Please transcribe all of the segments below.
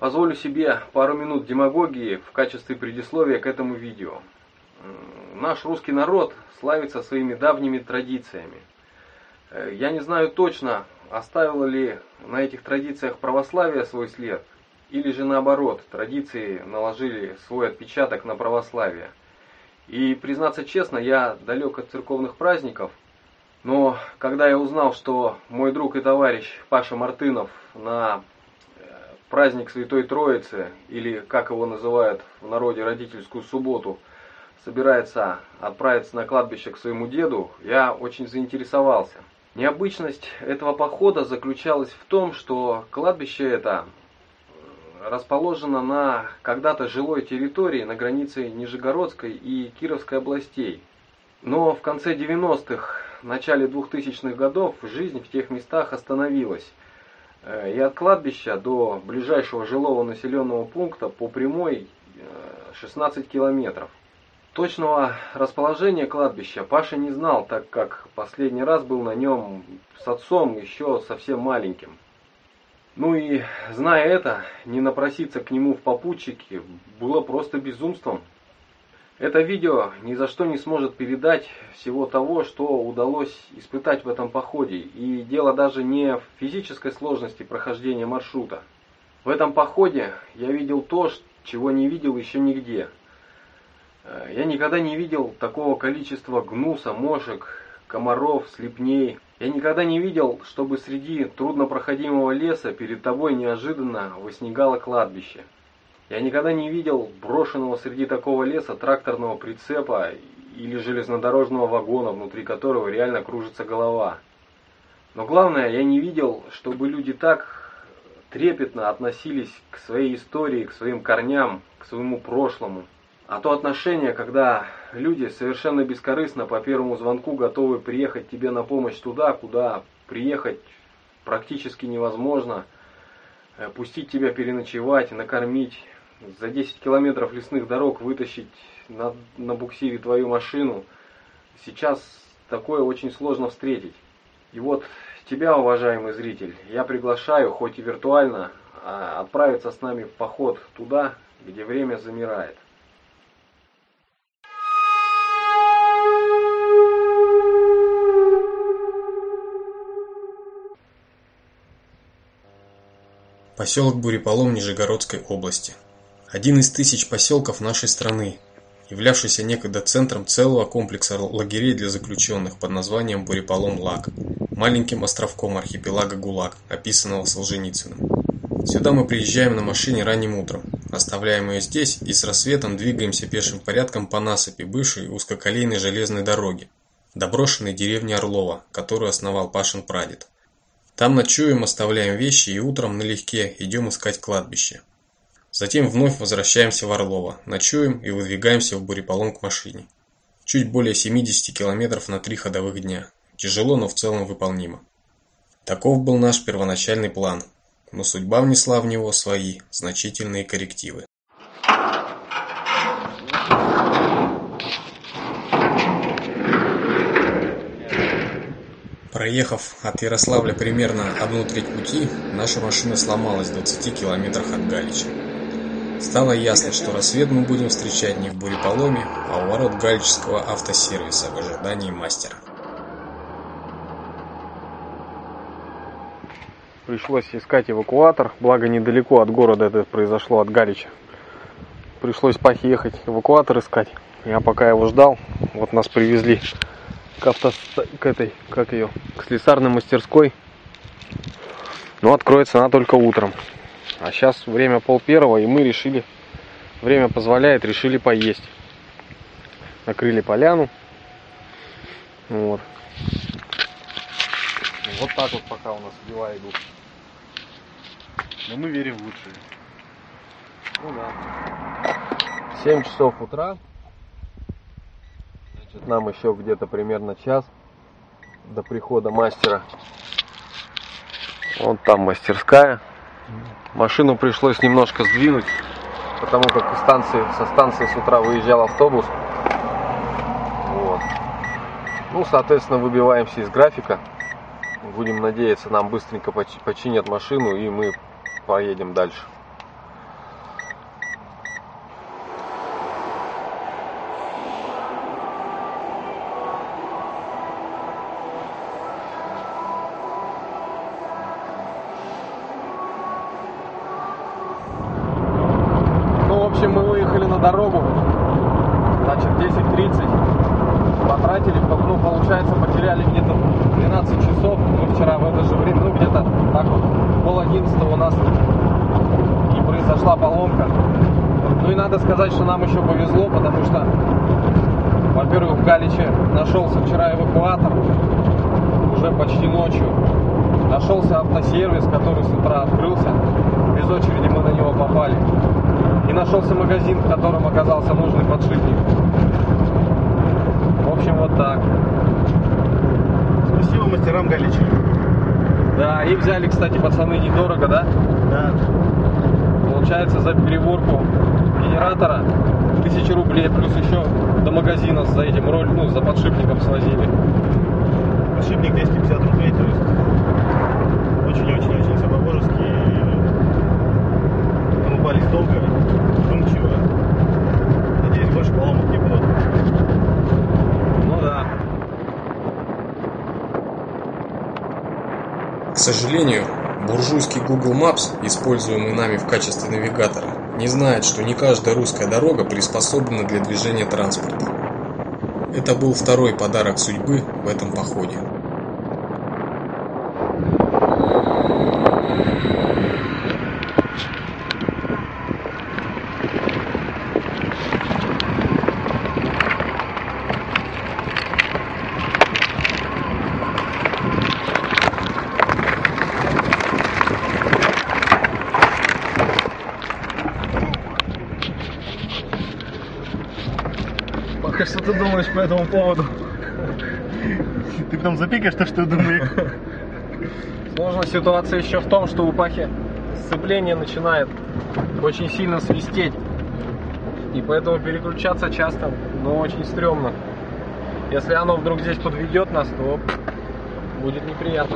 Позволю себе пару минут демагогии в качестве предисловия к этому видео. Наш русский народ славится своими давними традициями. Я не знаю точно, оставило ли на этих традициях православие свой след, или же наоборот, традиции наложили свой отпечаток на православие. И, признаться честно, я далек от церковных праздников, но когда я узнал, что мой друг и товарищ Паша Мартынов на праздник Святой Троицы, или как его называют в народе родительскую субботу, собирается отправиться на кладбище к своему деду, я очень заинтересовался. Необычность этого похода заключалась в том, что кладбище это расположено на когда-то жилой территории на границе Нижегородской и Кировской областей. Но в конце 90-х, начале 2000-х годов жизнь в тех местах остановилась. И от кладбища до ближайшего жилого населенного пункта по прямой 16 километров. Точного расположения кладбища Паша не знал, так как последний раз был на нем с отцом еще совсем маленьким. Ну и, зная это, не напроситься к нему в попутчики было просто безумством. Это видео ни за что не сможет передать всего того, что удалось испытать в этом походе. И дело даже не в физической сложности прохождения маршрута. В этом походе я видел то, чего не видел еще нигде. Я никогда не видел такого количества гнуса, мошек, комаров, слепней. Я никогда не видел, чтобы среди труднопроходимого леса перед тобой неожиданно воснегало кладбище. Я никогда не видел брошенного среди такого леса тракторного прицепа или железнодорожного вагона, внутри которого реально кружится голова. Но главное, я не видел, чтобы люди так трепетно относились к своей истории, к своим корням, к своему прошлому. А то отношение, когда люди совершенно бескорыстно по первому звонку готовы приехать тебе на помощь туда, куда приехать практически невозможно, пустить тебя переночевать, накормить, за 10 километров лесных дорог вытащить на буксире твою машину, сейчас такое очень сложно встретить. И вот тебя, уважаемый зритель, я приглашаю, хоть и виртуально, отправиться с нами в поход туда, где время замирает. Поселок Буреполом Нижегородской области. Один из тысяч поселков нашей страны, являвшийся некогда центром целого комплекса лагерей для заключенных под названием Буреполом-Лаг, маленьким островком архипелага ГУЛАГ, описанного Солженицыным. Сюда мы приезжаем на машине ранним утром, оставляем ее здесь и с рассветом двигаемся пешим порядком по насыпи бывшей узкоколейной железной дороги, до брошенной деревни Орлова, которую основал Пашин прадед. Там ночуем, оставляем вещи и утром налегке идем искать кладбище. Затем вновь возвращаемся в Орлово, ночуем и выдвигаемся в Буреполом к машине. Чуть более 70 километров на 3 ходовых дня. Тяжело, но в целом выполнимо. Таков был наш первоначальный план, но судьба внесла в него свои значительные коррективы. Проехав от Ярославля примерно 1/3 пути, наша машина сломалась в 20 километрах от Галича. Стало ясно, что рассвет мы будем встречать не в Буреполоме, а у ворот Галичского автосервиса в ожидании мастера. Пришлось искать эвакуатор, благо недалеко от города это произошло, от Галича. Пришлось Пахе ехать эвакуатор искать. Я пока его ждал, вот нас привезли к слесарной мастерской. Но откроется она только утром. А сейчас время 12:30, и мы решили, время позволяет, решили поесть. Накрыли поляну. Вот. Вот так вот пока у нас дела идут. Но мы верим в лучшее. Ну да. 7 часов утра. Значит, нам еще где-то примерно час до прихода мастера. Вон там мастерская. Машину пришлось немножко сдвинуть, потому как со станции с утра выезжал автобус. Вот. Ну, соответственно, выбиваемся из графика. Будем надеяться, нам быстренько починят машину, и мы поедем дальше. общем, мы выехали на дорогу, значит, 10:30. Потратили, ну, получается, потеряли где-то 12 часов. Мы вчера в это же время, ну, где-то так вот, 10:30 у нас и произошла поломка. Ну и надо сказать, что нам еще повезло, потому что, во-первых, в Галиче нашелся вчера эвакуатор, уже почти ночью. Нашелся автосервис, который с утра открылся. Без очереди мы на него попали. И нашелся магазин, в котором оказался нужный подшипник. В общем, вот так. Спасибо мастерам Галича. Да, и взяли, кстати, пацаны, недорого, да? Да. Получается, за переборку генератора 1000 рублей, плюс еще до магазина за этим ну, за подшипником свозили. Подшипник 250 рублей, то есть очень-очень-очень все по-божески. Упались долго, вдумчиво. Надеюсь, больше поломок не будет. Ну да. К сожалению, буржуйский Google Maps, используемый нами в качестве навигатора, не знает, что не каждая русская дорога приспособлена для движения транспорта. Это был второй подарок судьбы в этом походе. Паха, что ты думаешь по этому поводу? Ты там запикаешь то, что думаешь? Сложная ситуация еще в том, что у Пахи сцепление начинает очень сильно свистеть. И поэтому переключаться часто, ну, очень стрёмно. Если оно вдруг здесь подведет нас, то будет неприятно.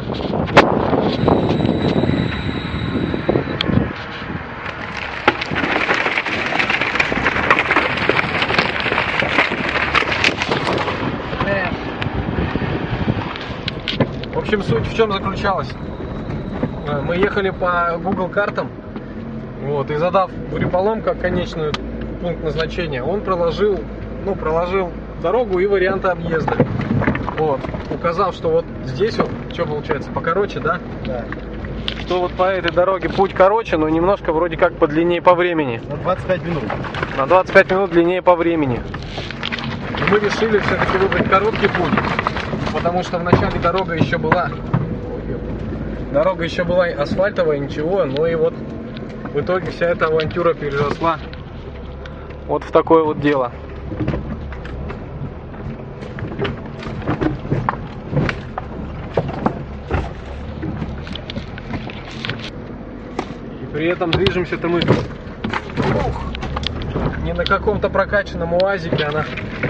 В общем, суть в чем заключалась. Мы ехали по Google картам, вот, и задав буреполом как конечный пункт назначения, он проложил дорогу и варианты объезда. Вот, указав, что вот здесь вот, что получается, покороче, да? Да. Что вот по этой дороге путь короче, но немножко вроде как подлиннее по времени. На 25 минут. На 25 минут длиннее по времени. И мы решили все-таки выбрать короткий путь, потому что в начале дорога еще была асфальтовая, ничего, но и вот в итоге вся эта авантюра переросла вот в такое вот дело. И при этом движемся-то мы не на каком-то прокачанном УАЗике, а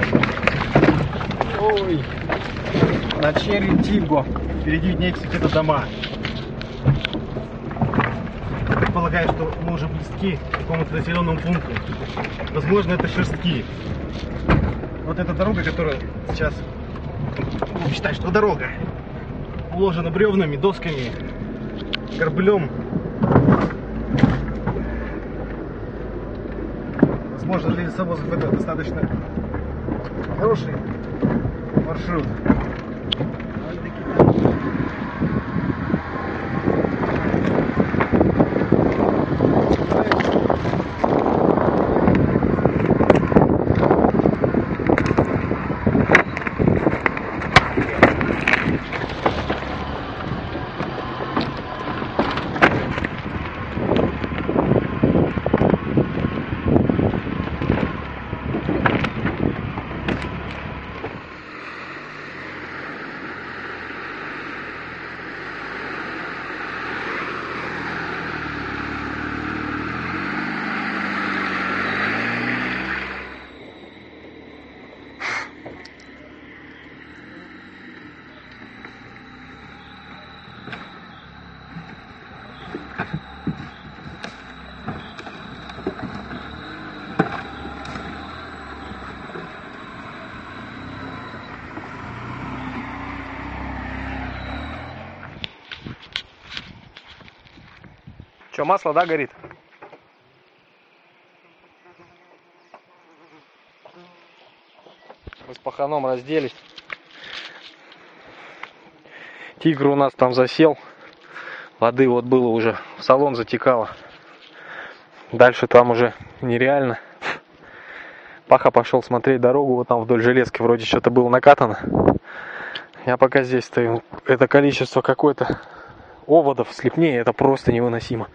на Черри Тиго. Впереди виднеются какие-то дома. Предполагаю, что мы уже близки к какому-то населенному пункту. Возможно, это Шерстки. Вот эта дорога, которая сейчас, ну, считай, что дорога, уложена бревнами, досками, горблем. Возможно, для лесовозов это достаточно хороший маршрут. Что, масло, да, горит? паханом разделись. Тигр у нас там засел. Воды вот было уже, в салон затекало. Дальше там уже нереально. Паха пошел смотреть дорогу, вот там вдоль железки вроде что-то было накатано. Я пока здесь стою. Это количество какое-то оводов, слепнее, это просто невыносимо.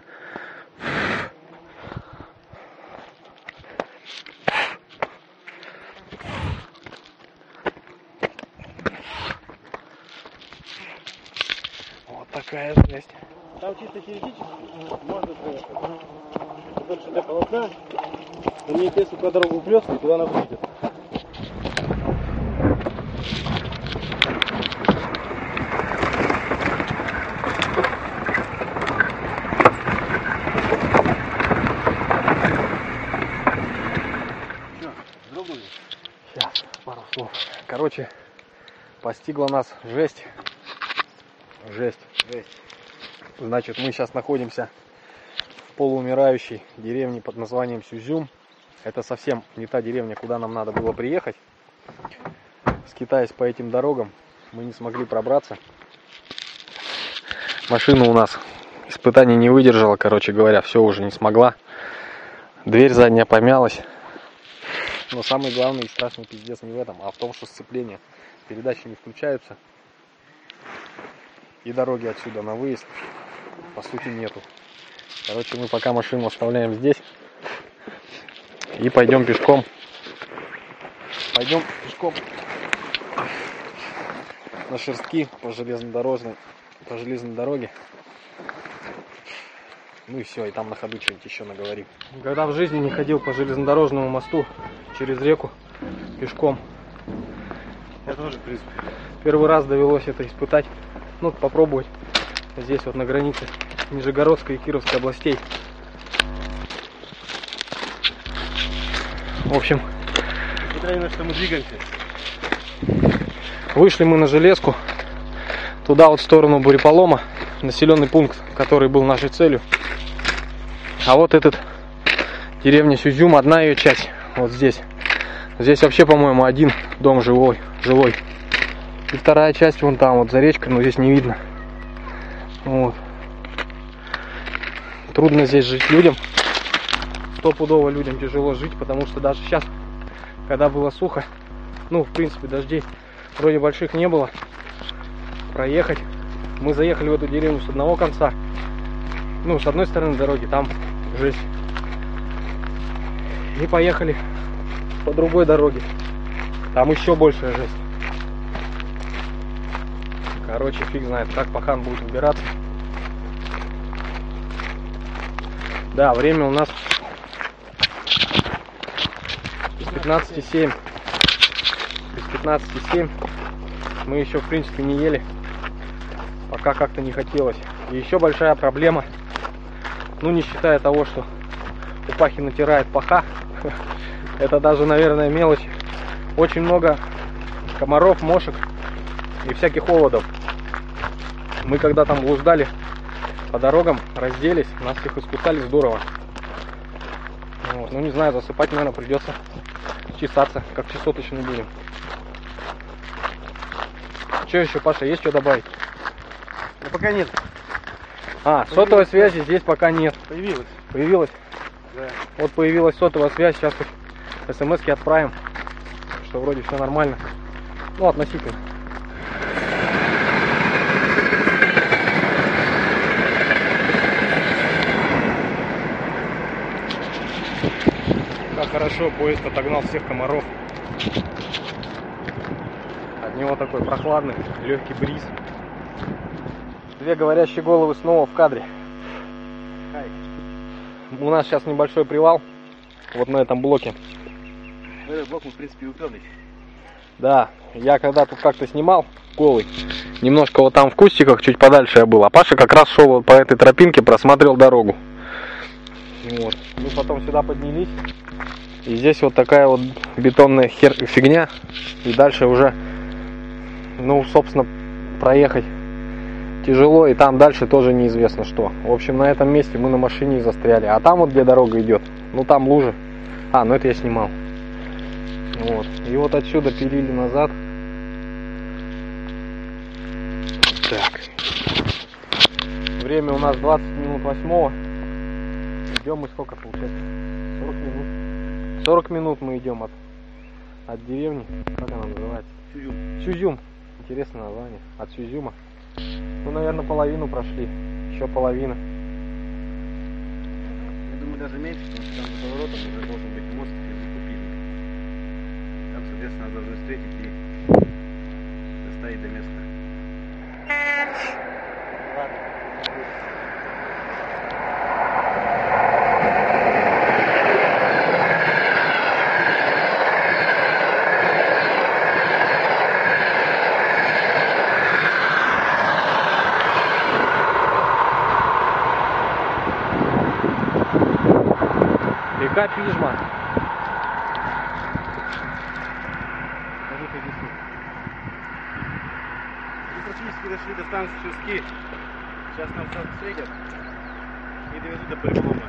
Вот такая жесть. Там чисто теоретически можно проехать. Дальше для полотна. Но мне интересно, куда дорогу уплёстывает, куда она выйдет. Сейчас, пару слов. Короче, постигла нас жесть. Жесть. Значит, мы сейчас находимся в полуумирающей деревне под названием Сюзюм. Это совсем не та деревня, куда нам надо было приехать. Скитаясь по этим дорогам, мы не смогли пробраться. Машина у нас испытаний не выдержала, короче говоря, все уже не смогла. Дверь задняя помялась. Но самый главный и страшный пиздец не в этом, а в том, что сцепление. Передачи не включаются. И дороги отсюда на выезд по сути нету. Короче, мы пока машину оставляем здесь. И пойдем пешком. На Шерстки по железной дороге. Ну и все, и там на ходу что-нибудь еще наговорим. Когда в жизни не ходил по железнодорожному мосту через реку пешком. Я тоже, в принципе. Первый раз довелось это испытать. Ну, попробовать. Здесь вот на границе Нижегородской и Кировской областей. В общем, Несмотря на что мы двигаемся. Вышли мы на железку. Туда вот в сторону Буреполома. Населенный пункт, который был нашей целью. А вот этот деревня Сюзюм, одна ее часть. Вот здесь. Здесь вообще, по-моему, один дом жилой. И вторая часть вон там, вот за речкой, но здесь не видно. Вот. Трудно здесь жить людям. Стопудово людям тяжело жить, потому что даже сейчас, когда было сухо, ну, в принципе, дождей вроде больших не было, проехать. Мы заехали в эту деревню с одного конца. Ну, с одной стороны дороги, там жесть. И поехали по другой дороге. Там еще большая жесть. Короче, фиг знает, как пахан будет убираться. Да, время у нас 15:07. Без 15:07. Мы еще, в принципе, не ели. Пока как-то не хотелось. И еще большая проблема. Ну, не считая того, что у Пахи натирает паха. Это даже, наверное, мелочь. Очень много комаров, мошек и всяких оводов. Мы когда там блуждали по дорогам, разделись, нас всех искусали здорово. Вот. Ну, не знаю, засыпать, наверное, придется чесаться, как чесоточный будем. Что еще, Паша, есть что добавить? Но пока нет. Сотовой связи здесь пока нет. Появилась? Да. Вот появилась сотовая связь, сейчас хоть смс-ки отправим, что вроде все нормально. Ну, относительно. Как хорошо, поезд отогнал всех комаров. От него такой прохладный, легкий бриз. Две говорящие головы снова в кадре. У нас сейчас небольшой привал. Вот на этом блоке. В этот блок мы, в принципе, уперлись. Да, я когда тут как-то снимал голый, немножко вот там в кустиках, чуть подальше я был. А Паша как раз шел вот по этой тропинке, просмотрел дорогу. Вот. Мы потом сюда поднялись. И здесь вот такая вот бетонная фигня. И дальше уже, ну, собственно, проехать тяжело. И там дальше тоже неизвестно что. В общем, на этом месте мы на машине и застряли. А там вот где дорога идет, ну там лужи. Ну это я снимал. Вот. И вот отсюда пилили назад. Так. Время у нас 20 минут 8. Идем мы сколько получается? 40 минут. 40 минут мы идем от деревни. Как она называется? Сюзюм. Интересное название. От Сюзюма. Ну, наверное, половину прошли. Еще половина. Я думаю, даже меньше, потому что там за поворотом уже должен быть мост и закупили. Там, соответственно, должны встретить и доставить до места. Ладно. Река Пижма. Мы практически дошли до станции Шерстки. Сейчас нам все встретят и довезут до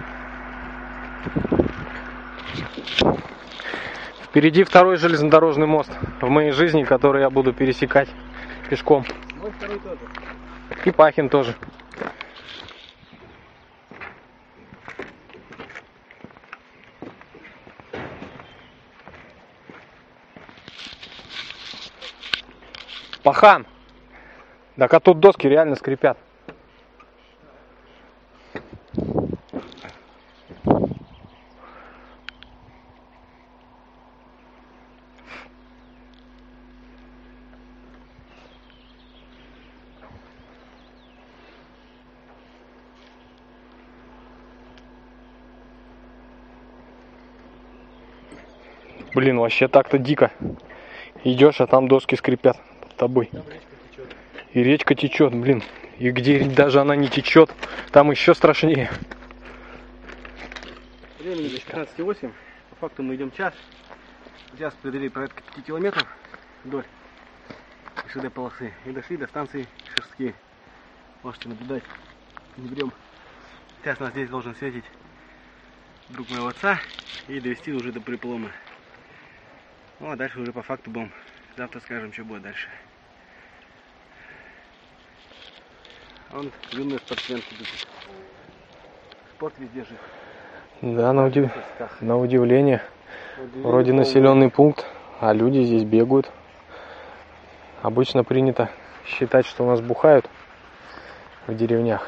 Полеволома. Впереди второй железнодорожный мост в моей жизни, который я буду пересекать пешком. Мой второй тоже. И Пахин тоже. Пахан! Так а тут доски реально скрипят. Блин, вообще так-то дико. Идешь, а там доски скрипят под тобой. И речка течет, блин. И где даже она не течет, там еще страшнее. Времени здесь 15:08. По факту мы идем час. Сейчас преодолели порядка 5 километров вдоль ШД полосы. И дошли до станции Шерстки. Можете наблюдать. Не берем. Сейчас нас здесь должен встретить друг моего отца и довести уже до Приполома. Ну а дальше уже по факту будем. Завтра скажем, что будет дальше. Он юные спортсменки идут. Спорт везде жив. Да, на удивление. Вроде населенный пункт, а люди здесь бегают. Обычно принято считать, что у нас бухают в деревнях.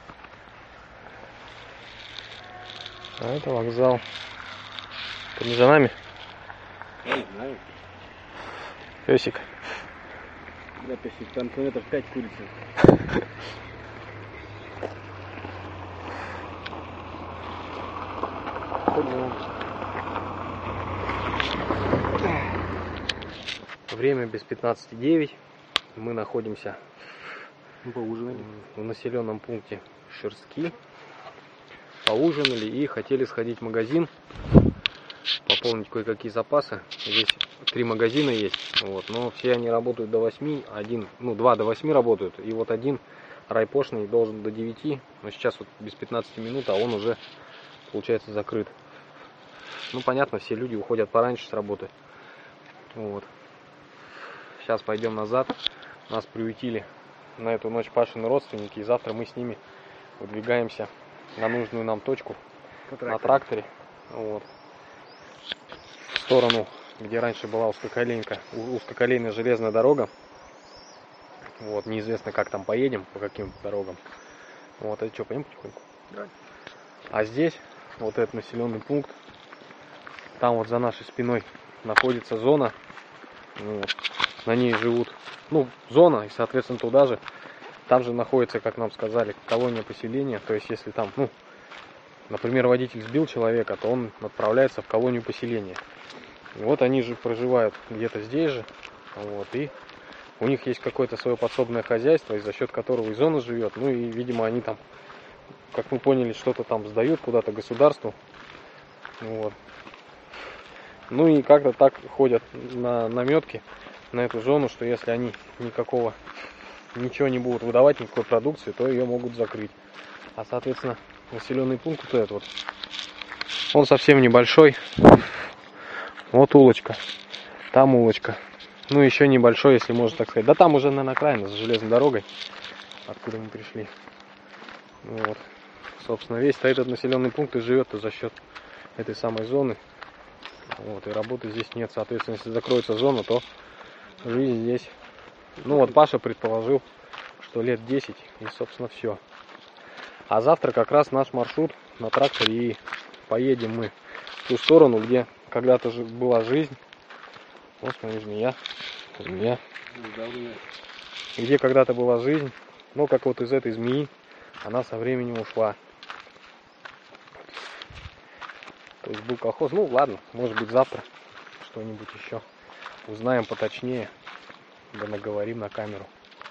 А это вокзал. Ты не за нами? Я не знаю. Песик. Да, песик, там километров 5 курицы. Время без 15:09. Мы находимся Поужинали. в населенном пункте Шерстки. Поужинали и хотели сходить в магазин, пополнить кое-какие запасы. Здесь 3 магазина есть, вот, но все они работают до 8, два до 8 работают, и вот один райпошный должен до 9, но сейчас вот без 15 минут, а он уже, получается, закрыт. Ну, понятно, все люди уходят пораньше с работы. Вот. Сейчас пойдем назад. Нас приютили на эту ночь Пашины родственники, и завтра мы с ними выдвигаемся на нужную нам точку на тракторе. Вот. В сторону, где раньше была узкоколейная железная дорога. Вот, неизвестно, как там поедем, по каким дорогам. Вот, это что, пойдем потихоньку? Да. А здесь, вот этот населенный пункт, там вот за нашей спиной находится зона. Вот, на ней живут, зона, и, соответственно, туда же, там же находится, как нам сказали, колония поселения. То есть, если там, например, водитель сбил человека, то он отправляется в колонию поселения. И вот они же проживают где-то здесь же, вот, и у них есть какое-то свое подсобное хозяйство, за счет которого и зона живет. Ну и, видимо, они там, как мы поняли, что-то там сдают куда-то государству. Вот. Ну и как-то так ходят на наметки на эту зону, что если они ничего не будут выдавать, никакой продукции, то ее могут закрыть. А, соответственно, населенный пункт вот этот вот, он совсем небольшой. Вот улочка. Там улочка. Ну, еще небольшой, если можно так сказать. Да там уже, наверное, окраина, за железной дорогой, откуда мы пришли. Вот. Собственно, весь этот населенный пункт и живет за счет этой самой зоны. Вот. И работы здесь нет. Соответственно, если закроется зона, то жизнь здесь... Ну, вот Паша предположил, что лет 10, и, собственно, все. А завтра как раз наш маршрут на тракторе, и поедем мы в ту сторону, где когда-то была жизнь. Вот, смотри, змея. Где когда-то была жизнь, но как вот из этой змеи она со временем ушла. То есть был колхоз. Ну ладно, может быть завтра что-нибудь еще узнаем поточнее, да наговорим на камеру.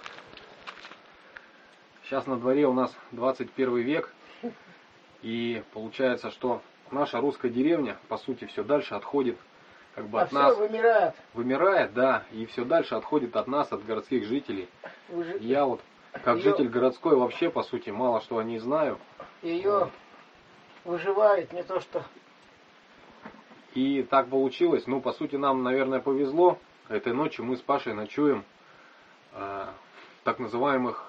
Сейчас на дворе у нас 21 век, и получается, что наша русская деревня, по сути, все дальше отходит как бы от нас. Вымирает. Вымирает, да, и все дальше отходит от нас, от городских жителей. Я вот, как житель городской, вообще, по сути, мало что о ней знаю. Ее выживает, не то что... И так получилось, ну, по сути, нам, наверное, повезло. Этой ночью мы с Пашей ночуем в так называемых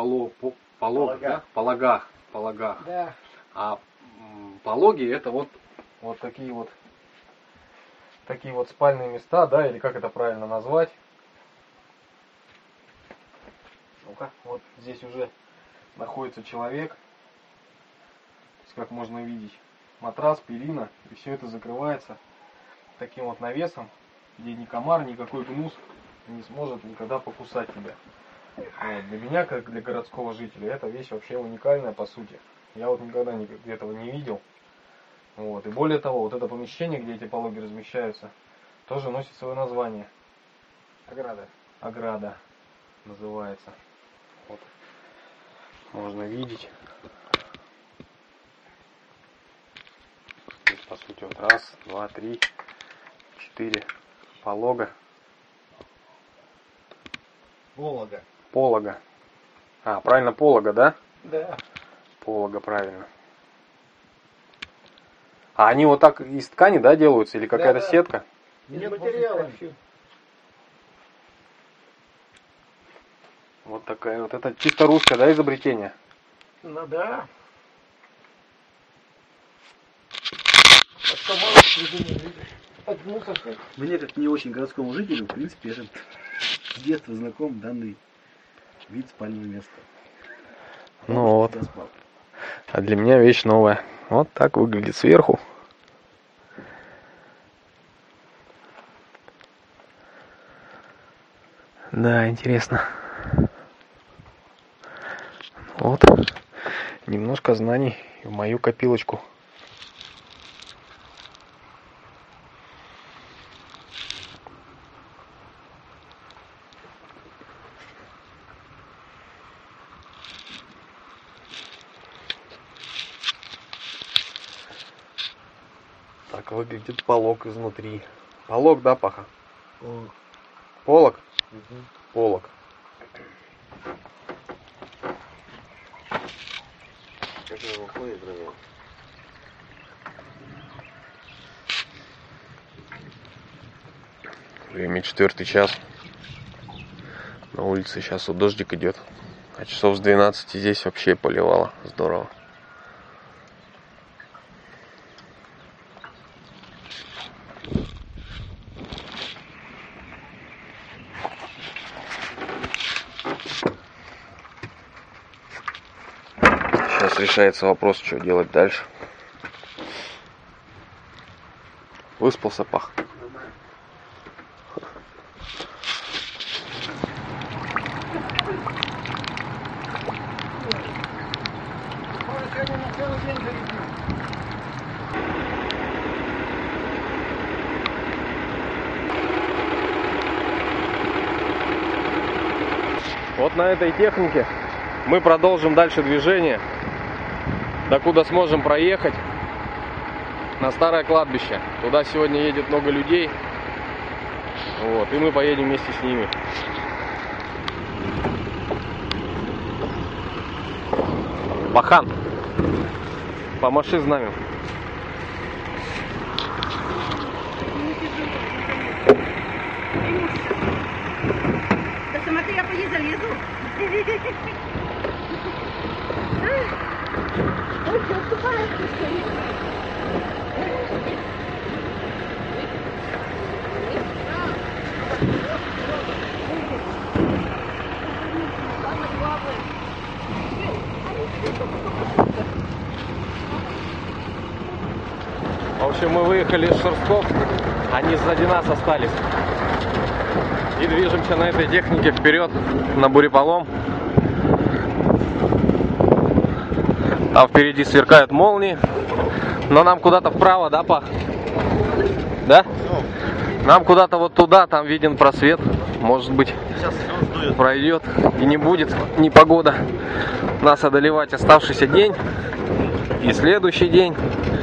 пологах. Да. А пологи это вот такие вот спальные места, да, или как это правильно назвать. Ну-ка, вот здесь уже находится человек. То есть, как можно видеть, матрас, перина, и все это закрывается таким вот навесом, где ни комар, никакой гнус не сможет никогда покусать тебя. Вот. Для меня, как для городского жителя, эта вещь вообще уникальная по сути. Я вот никогда этого не видел. Вот. И более того, вот это помещение, где эти пологи размещаются, тоже носит свое название. Ограда называется. Вот. Можно видеть. Здесь, по сути, вот 1, 2, 3, 4 полога. Полога. А, правильно, полога, да? Да. Полога, правильно. А они вот так из ткани, да, делаются? Или какая-то Да. сетка? Из материала. Вот такая вот. Это чисто русское, да, изобретение? Ну да. Мне, как не очень городскому жителю, в принципе, это с детства знаком данный вид спального места. Ну вот. Я спал. А для меня вещь новая. Вот так выглядит сверху. Да, интересно. Вот. Немножко знаний в мою копилочку. Так выглядит полог изнутри. Полог, да, Паха? Полог? Угу. Полог. Как его ходит, друзья? Время 4 час. На улице сейчас вот дождик идет. А часов с 12 здесь вообще поливало. Здорово. Сейчас решается вопрос, что делать дальше. Выспался, Пах? Вот на этой технике мы продолжим дальше движение, докуда сможем проехать, на старое кладбище. Туда сегодня едет много людей, вот, и мы поедем вместе с ними. Бахан, помаши знамен. я по ней залезу. Ой, что отступаешь, что ли? В общем, мы выехали из Шерстков, они сзади нас остались. И движемся на этой технике вперед, на бурепалом. Там впереди сверкают молнии. Но нам куда-то вправо, да, Пах? Да? Нам куда-то вот туда, там виден просвет. Может быть, пройдет и не будет непогода нас одолевать оставшийся день и следующий день.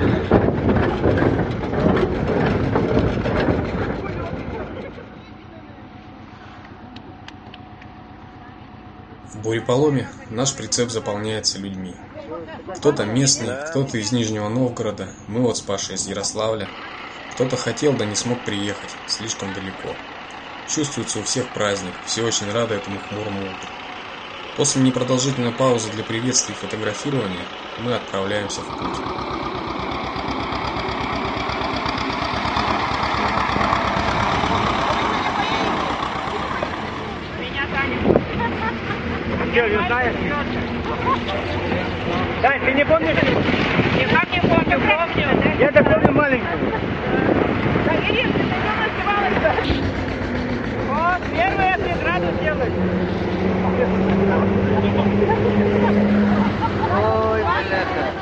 В бурепаломе наш прицеп заполняется людьми. Кто-то местный, кто-то из Нижнего Новгорода, мы вот с Пашей из Ярославля. Кто-то хотел, да не смог приехать, слишком далеко. Чувствуется у всех праздник, все очень рады этому хмурому утру. После непродолжительной паузы для приветствий и фотографирования мы отправляемся в путь. Что, не знаешь? Дань, ты не помнишь? Никак не помню, помню. Я так помню маленькую. Да, Ирина, ты там оставалась. Вот, первая преграду делать. Ой, бляха.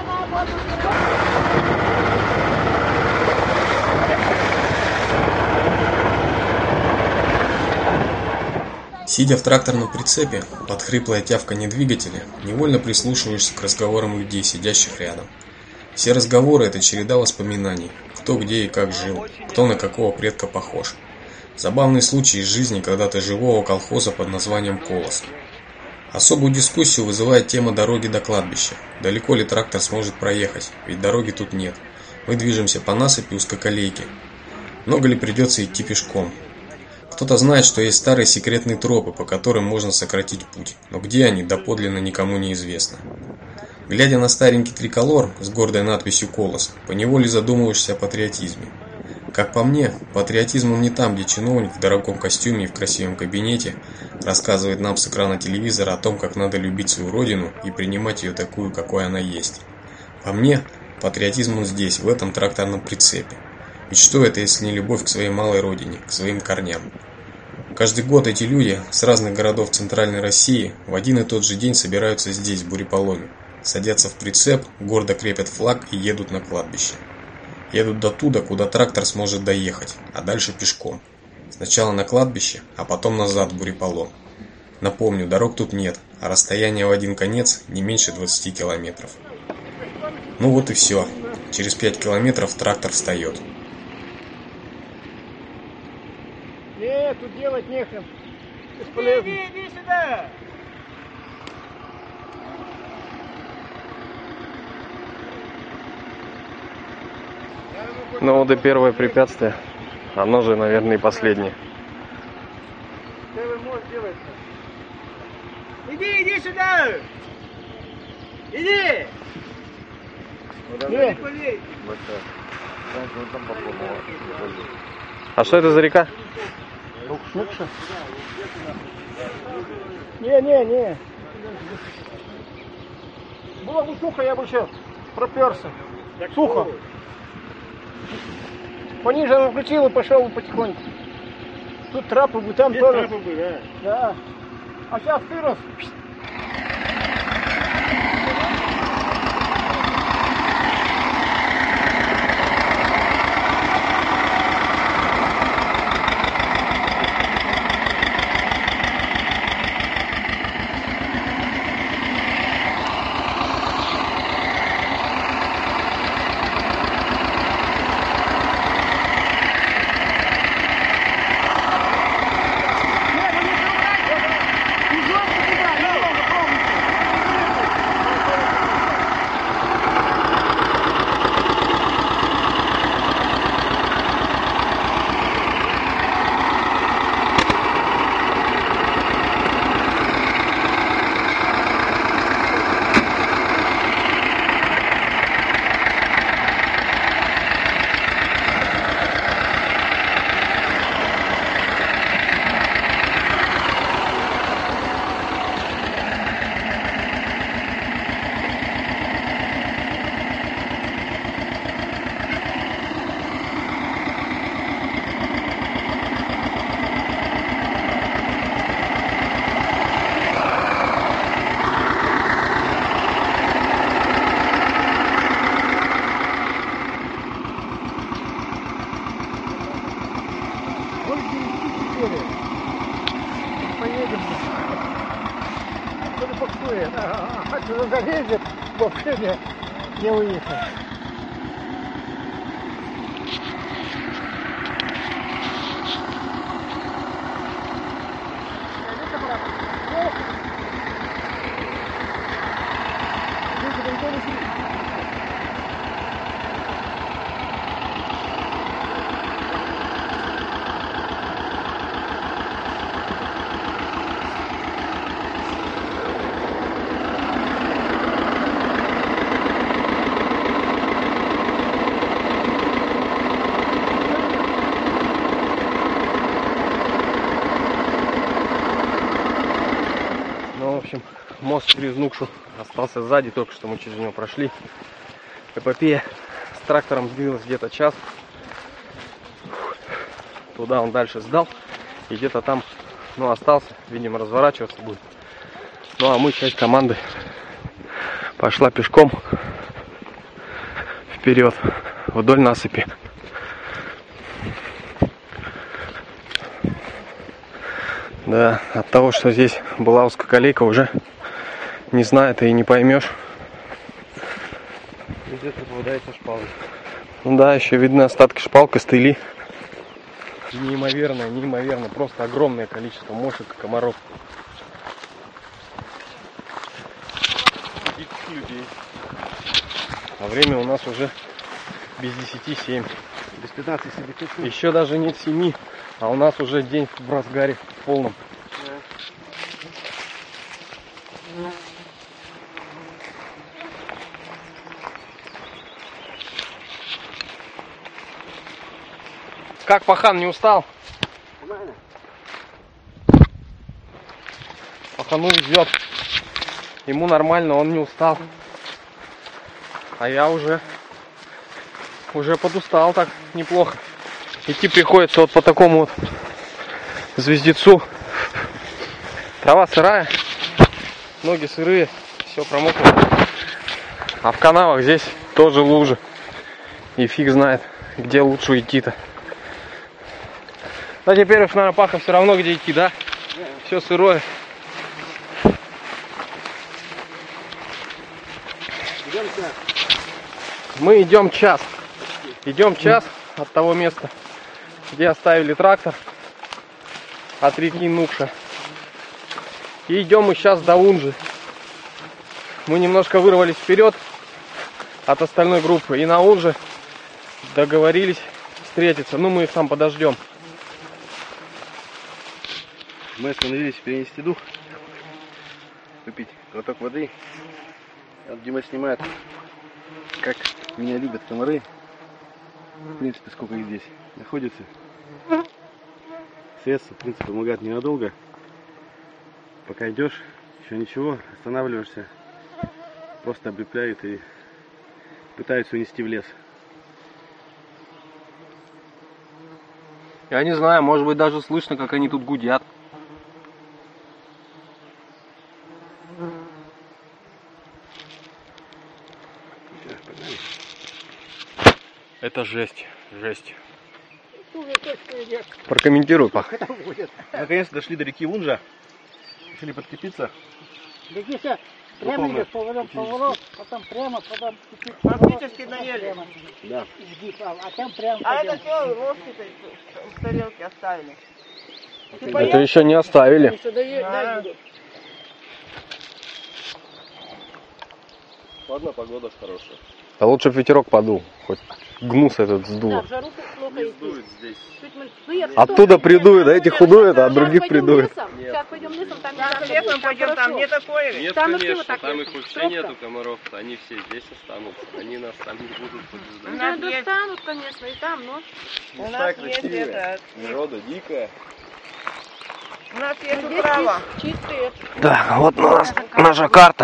Сидя в тракторном прицепе, под хриплое тявканье двигателя, невольно прислушиваешься к разговорам людей, сидящих рядом. Все разговоры – это череда воспоминаний, кто где и как жил, кто на какого предка похож. Забавные случаи из жизни когда-то живого колхоза под названием «Колос». Особую дискуссию вызывает тема дороги до кладбища. Далеко ли трактор сможет проехать, ведь дороги тут нет. Мы движемся по насыпи узкоколейки. Много ли придется идти пешком? Кто-то знает, что есть старые секретные тропы, по которым можно сократить путь, но где они, доподлинно никому не известно. Глядя на старенький триколор с гордой надписью «Колос», поневоле задумываешься о патриотизме. Как по мне, патриотизмом не там, где чиновник в дорогом костюме и в красивом кабинете рассказывает нам с экрана телевизора о том, как надо любить свою родину и принимать ее такую, какой она есть. По мне, патриотизм он здесь, в этом тракторном прицепе. Ведь что это, если не любовь к своей малой родине, к своим корням? Каждый год эти люди с разных городов Центральной России в один и тот же день собираются здесь, в бурепаломе, садятся в прицеп, гордо крепят флаг и едут на кладбище. Едут до туда, куда трактор сможет доехать, а дальше пешком. Сначала на кладбище, а потом назад в бурепалом. Напомню, дорог тут нет, а расстояние в один конец не меньше 20 километров. Ну вот и все. Через 5 километров трактор встает. Нет, тут делать нехрен. Бесполезно. Иди сюда. Ну вот и первое препятствие. Оно же, наверное, и последнее. Что вы можете делать? Иди сюда. Иди. Нет. А что это за река? Нукша. Не. Было бы сухо, я бы еще проперся. Сухо. Пониже он включил и пошел потихоньку. Тут трапы бы, там тоже. Трапы бы, да. Да. А сейчас ты раз. туда лезет, вообще не уехал. Ну, в общем, мост через Нукшу остался сзади, только что мы через него прошли. Эпопея с трактором длилась где-то час. Туда он дальше сдал. И где-то там, ну, остался. Видимо, разворачиваться будет. Ну, а мы, часть команды, пошла пешком вперед, вдоль насыпи. Да, от того, что здесь была узкоколейка, уже не знаю, ты и не поймешь. Где-то попадается шпала. Ну да, еще видны остатки шпал, костыли. Неимоверное, неимоверно, просто огромное количество мошек и комаров. Диких людей. А время у нас уже без 10:07. Без 15 себе чуть-чуть. Еще даже нет 7, а у нас уже день в разгаре, в полном. Как пахан, не устал? Нормально. Пахану везет. Ему нормально, он не устал. А я уже подустал так неплохо. Идти приходится вот по такому вот звездецу. Трава сырая, ноги сырые, все промокло. А в канавах здесь тоже лужи. И фиг знает, где лучше идти-то. А теперь уж, наверное, Паха все равно где идти, да? Все сырое. Мы идем час. Идем час от того места, где оставили трактор от реки Нукша. И идем мы сейчас до Унжи. Мы немножко вырвались вперед от остальной группы. И на Унже договорились встретиться. Ну, мы их там подождем. Мы остановились перенести дух, выпить глоток воды. Вот Дима снимает, как меня любят комары. В принципе, сколько их здесь находится. Средства, в принципе, помогают ненадолго. Пока идешь, еще ничего, останавливаешься, просто облепляют и пытаются унести в лес. Я не знаю, может быть, даже слышно, как они тут гудят. Это жесть, жесть. Прокомментируй, Пах. Наконец-то дошли до реки Унжа. Решили подкрепиться. Да здесь прямо идет, поворот, потом прямо, потом чуть-чуть Фактически наели. Да. изгиб, а там прямо А пойдем. это все ложки в тарелке оставили. Это еще не оставили. Еще доедут. Ладно, погода хорошая. А лучше бы ветерок подул, хоть гнус этот сдуло. В жару плохо идти. Дует здесь. Оттуда придует, а этих удует, а от других придует. Сейчас пойдем лесом, там Так, лесом пойдем, там не такое. Нет, Там конечно, вот так там вот их вообще жестко. нету комаров, они все здесь останутся, они нас там не будут побеждать. У нас Да, есть, достанут, конечно, и там, но... у нас есть это, Природа дикая. у нас есть Здесь управа. чистые. Так, вот у нас наша карта.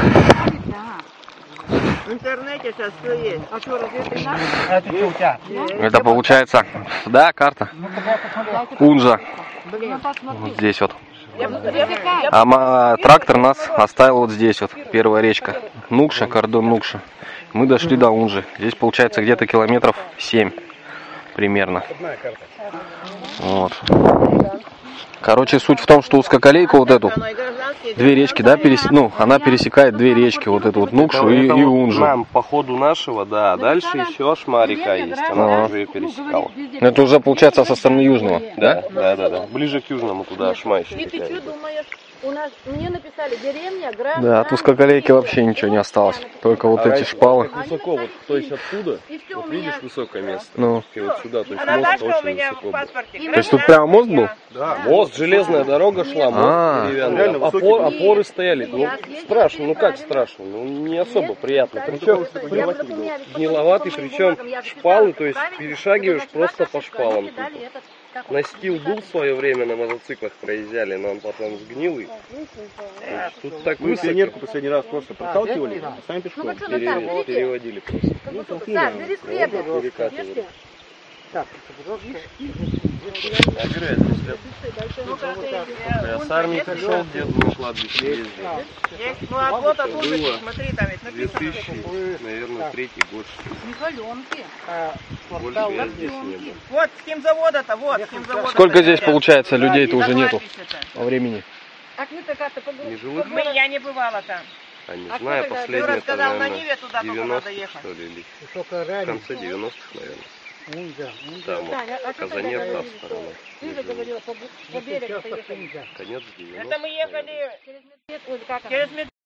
В интернете сейчас все есть. А что, разве это надо? Это что у тебя? Это получается, да, карта. Унжа. Ну, посмотри. Вот здесь вот. Засекай. А трактор нас оставил вот здесь вот, первая речка. Нукша, кордон Нукша. Мы дошли до Унжи. Здесь получается где-то километров 7. примерно. Одна карта. Вот. Короче, суть в том, что узкоколейку вот эту, две речки, да, она пересекает две речки, вот эту вот Нукшу и Унжу. Нам по ходу нашего, да, дальше еще Шмарика есть, она уже ее пересекала. Это уже получается со стороны южного, да? Да. Ближе к южному туда Шма еще И ты такая. что думаешь? У нас мне написали деревня, град. Да, от узкоколейки вообще ничего не осталось, только вот эти шпалы. Высоко, вот, то есть оттуда, И все у вот меня. видишь высокое место, Ну, и вот сюда, то есть А мост Наташка у очень меня в высоко был. паспорте. то есть тут прямо мост был? Да, мост, железная дорога шла, мост А, деревянный, реально высокий был. опоры стояли, ну страшно, ну как страшно, ну не особо приятно, причем гниловатый, причем шпалы, то есть перешагиваешь просто по шпалам. Настил был в свое время, на мотоциклах проезжали, но он потом сгнил. И тут так Мы высоко пионерку последний раз просто проталкивали, а сами пешком. переводили просто. Саш, бери следы. Перекатывали. Я говорю, я с армии пришел, дед на кладбище ездил. Ну а вот оттуда, Было смотри, там ведь написано. 2000, наверное, третий год. Мегаленки. Больше я здесь не был. Вот с химзавода-то, вот с химзавода. сколько здесь получается людей-то уже нету во времени? А ты как-то Не живут? Я не бывала там. А не А знаю, кто тогда? последнее, Юра сказал, на наверное, Ниве туда только надо 90-х, ехать. что ли, или Только в ранее. конце 90-х, наверное. Нельзя. Там вот, Таня, а что Казанец, тогда? та сторона. Ты же говорила, по берегу поехали. Конец 90-х. Это мы ехали Через Медведь, ой, как она? через